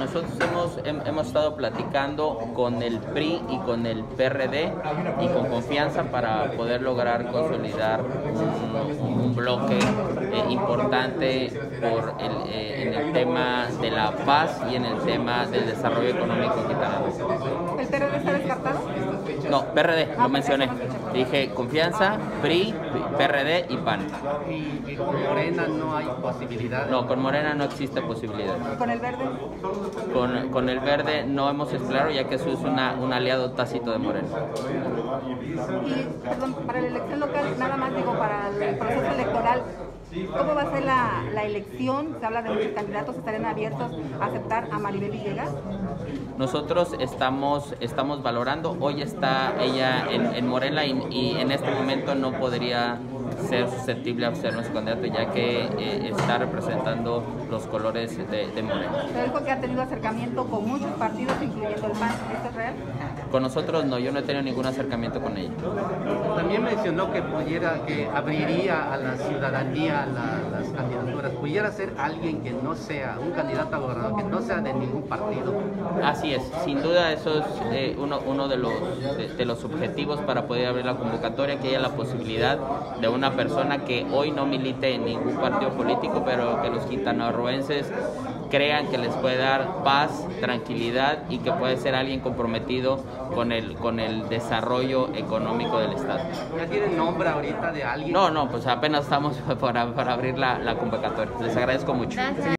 nosotros hemos estado platicando con el PRI y con el PRD y con Confianza para poder lograr consolidar un bloque importante en el tema de la paz y en el tema del desarrollo económico en Quintana Roo. ¿El PRD está descartado? No, PRD, lo mencioné. Dije Confianza, PRI, PRD y PAN. ¿Y con Morena no hay posibilidad? No, con Morena no existe posibilidad. ¿Y con el Verde? Con el Verde no hemos explorado, ya que eso es un aliado tácito de Morena. Y, perdón, para la elección local, nada más digo, para el proceso electoral, ¿cómo va a ser la elección? Se habla de muchos candidatos, ¿estarían abiertos a aceptar a Maribel Villegas? Nosotros estamos valorando, hoy está ella en Morena y en este momento no podría ser susceptible a ser nuestro candidato, ya que está representando los colores de Morena. Se dijo que ha tenido acercamiento con muchos partidos, incluyendo el PAN. ¿Esto es real? Con nosotros no, yo no he tenido ningún acercamiento con ella. También mencionó que abriría a la ciudadanía las candidaturas. ¿Pudiera ser alguien que no sea un candidato a gobernador, que no sea de ningún partido? Así es, sin duda eso es uno de los objetivos para poder abrir la convocatoria, que haya la posibilidad de una persona que hoy no milite en ningún partido político, pero que los quintanarroenses crean que les puede dar paz, tranquilidad y que puede ser alguien comprometido con el desarrollo económico del Estado. ¿Ya tienen nombre ahorita de alguien? No, pues apenas estamos para abrir la convocatoria. Les agradezco mucho. Gracias.